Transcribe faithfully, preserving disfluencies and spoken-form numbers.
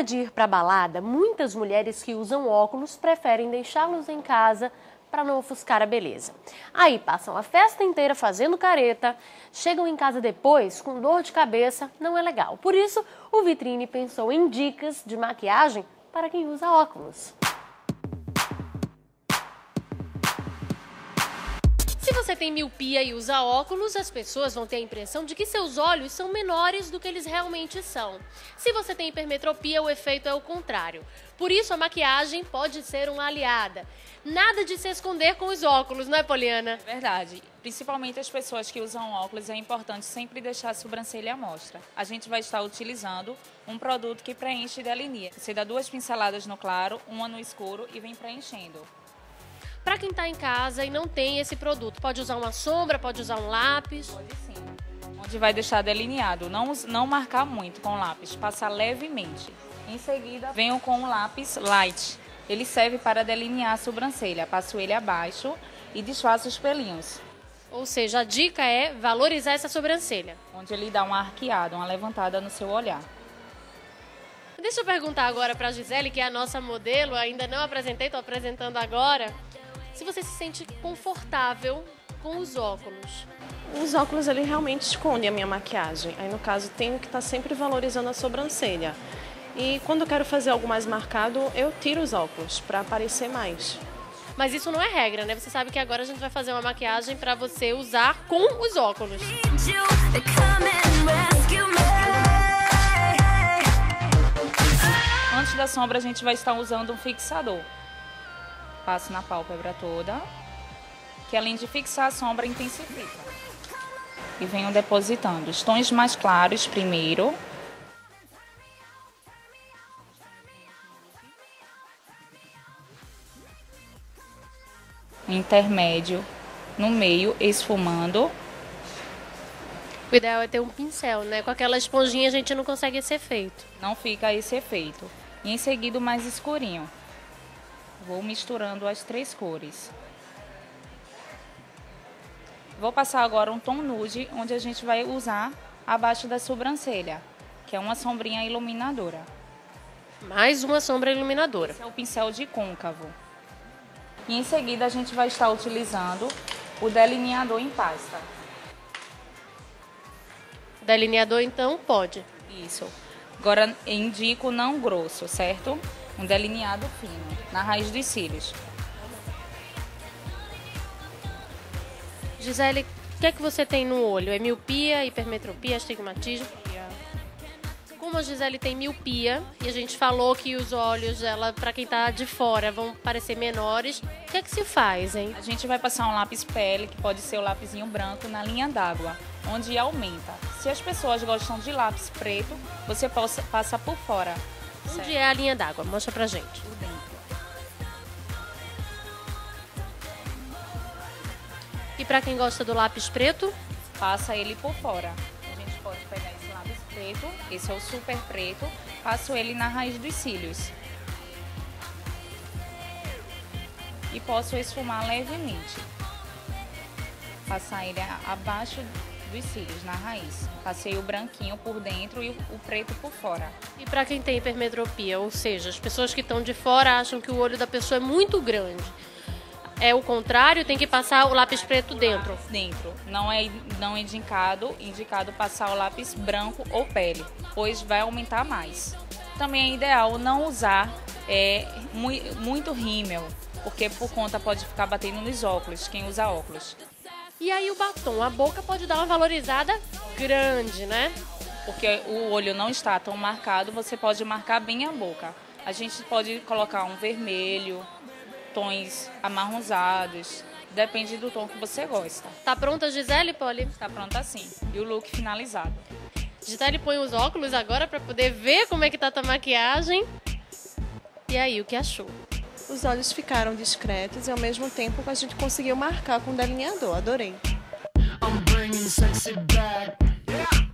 hora de ir para a balada, muitas mulheres que usam óculos preferem deixá-los em casa para não ofuscar a beleza. Aí passam a festa inteira fazendo careta, chegam em casa depois com dor de cabeça, não é legal. Por isso, o Vitrine pensou em dicas de maquiagem para quem usa óculos. Se você tem miopia e usa óculos, as pessoas vão ter a impressão de que seus olhos são menores do que eles realmente são. Se você tem hipermetropia, o efeito é o contrário. Por isso, a maquiagem pode ser uma aliada. Nada de se esconder com os óculos, não é, Poliana? É verdade. Principalmente as pessoas que usam óculos, é importante sempre deixar a sobrancelha à mostra. A gente vai estar utilizando um produto que preenche e delinea. Você dá duas pinceladas no claro, uma no escuro e vem preenchendo. Para quem está em casa e não tem esse produto, pode usar uma sombra, pode usar um lápis? Pode sim. Onde vai deixar delineado. Não, não marcar muito com lápis, passar levemente. Em seguida, venho com um lápis light. Ele serve para delinear a sobrancelha. Passo ele abaixo e desfaço os pelinhos. Ou seja, a dica é valorizar essa sobrancelha. Onde ele dá uma arqueada, uma levantada no seu olhar. Deixa eu perguntar agora para a Gisele, que é a nossa modelo, ainda não apresentei, estou apresentando agora. Se você se sente confortável com os óculos. Os óculos, ele realmente esconde a minha maquiagem. Aí, no caso, tenho que estar sempre valorizando a sobrancelha. E quando eu quero fazer algo mais marcado, eu tiro os óculos para aparecer mais. Mas isso não é regra, né? Você sabe que agora a gente vai fazer uma maquiagem para você usar com os óculos. Antes da sombra, a gente vai estar usando um fixador. Passo na pálpebra toda, que além de fixar a sombra, intensifica. E venho depositando os tons mais claros primeiro. Intermédio no meio, esfumando. O ideal é ter um pincel, né? Com aquela esponjinha a gente não consegue esse efeito. Não fica esse efeito. E em seguida o mais escurinho. Vou misturando as três cores. Vou passar agora um tom nude, onde a gente vai usar abaixo da sobrancelha, que é uma sombrinha iluminadora. Mais uma sombra iluminadora. Esse é o pincel de côncavo. E em seguida a gente vai estar utilizando o delineador em pasta. Delineador, então, pode. Isso. Agora indico não grosso, certo? Um delineado fino, na raiz dos cílios. Gisele, o que é que você tem no olho? É miopia, hipermetropia, astigmatismo? Como a Gisele tem miopia, e a gente falou que os olhos dela, para quem tá de fora, vão parecer menores, o que é que se faz, hein? A gente vai passar um lápis pele, que pode ser o lápisinho branco, na linha d'água, onde aumenta. Se as pessoas gostam de lápis preto, você possa, passa por fora. Onde certo? é a linha d'água? Mostra pra gente. Por dentro. E para quem gosta do lápis preto? Passa ele por fora. A gente pode pegar esse lápis preto, esse é o super preto, passo ele na raiz dos cílios. E posso esfumar levemente. Passar ele abaixo dos cílios, na raiz. Passei o branquinho por dentro e o preto por fora. E para quem tem hipermetropia, ou seja, as pessoas que estão de fora acham que o olho da pessoa é muito grande. É o contrário, tem que passar o lápis preto dentro. Dentro. Não é, não é indicado, indicado passar o lápis branco ou pele, pois vai aumentar mais. Também é ideal não usar é, muito rímel, porque por conta pode ficar batendo nos óculos, quem usa óculos. E aí o batom, a boca pode dar uma valorizada grande, né? Porque o olho não está tão marcado, você pode marcar bem a boca. A gente pode colocar um vermelho, tons amarronzados, depende do tom que você gosta. Tá pronta, Gisele, Poli? Tá pronta sim. E o look finalizado. Gisele põe os óculos agora para poder ver como é que tá a tua maquiagem. E aí, o que achou? Os olhos ficaram discretos e, ao mesmo tempo, a gente conseguiu marcar com o delineador. Adorei. I'm bringing sexy back. Yeah.